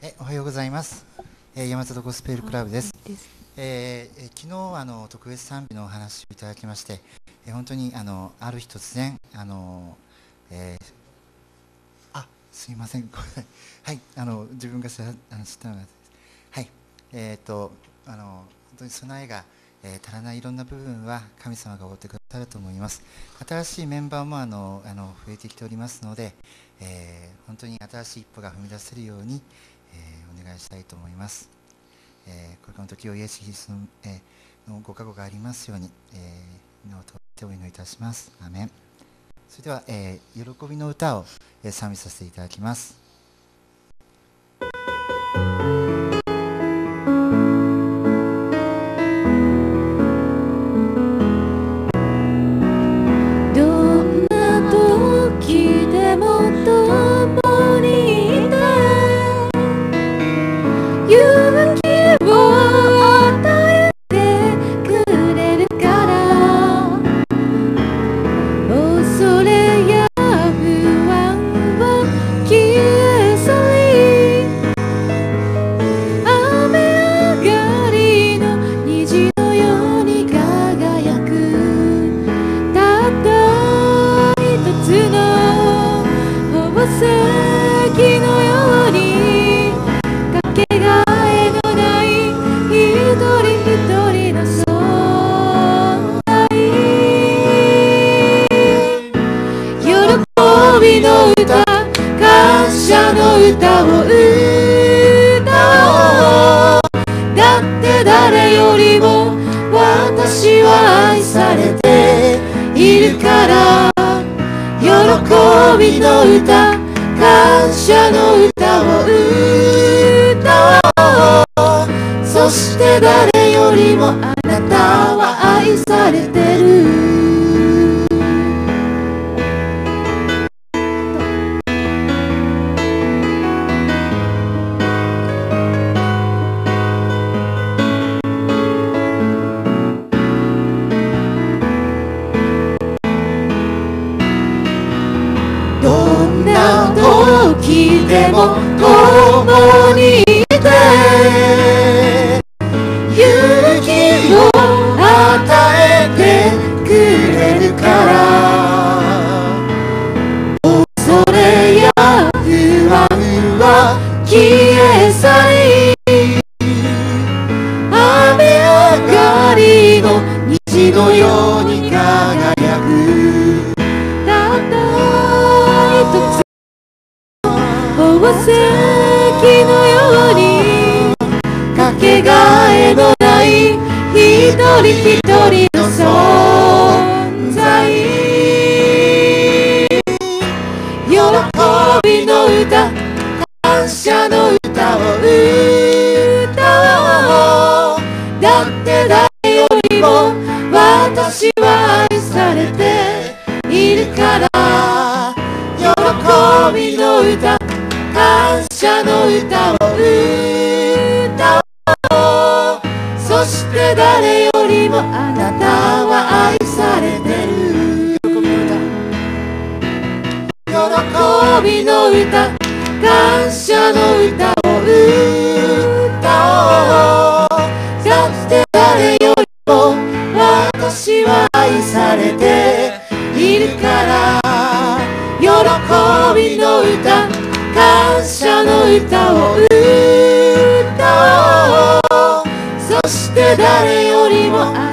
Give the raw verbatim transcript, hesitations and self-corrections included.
えおはようございます。えー、大和ゴスペルクラブです。えーえー、昨日あの特別賛美のお話をいただきまして、えー、本当にあのある日突然あの、えー、あすいませんはいあの自分が知らあの知ったのがはいえっ、ー、とあの本当に備えが、えー、足らないいろんな部分は神様が覆ってくださると思います。新しいメンバーもあのあの増えてきておりますので、えー、本当に新しい一歩が踏み出せるように、えー、お願いしたいと思います。えー、これからの時をイエス・キリストの、えー、のご加護がありますように、えー、祈ってお祈りいたします。アーメン。それでは、えー、喜びの歌を、えー、賛美させていただきます。 誰よりも